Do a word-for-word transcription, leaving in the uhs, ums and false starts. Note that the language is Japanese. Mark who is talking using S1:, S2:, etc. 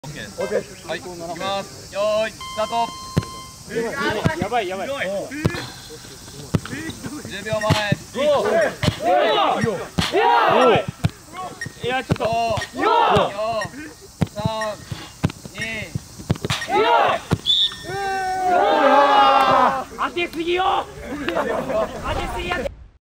S1: オッケーです。はい、いきます。よーい、スタート。
S2: やばいやばい。
S1: じゅうびょうまえ。
S2: いやちょっと。
S1: よさん、に、
S2: 当てすぎよ。当てすぎやって。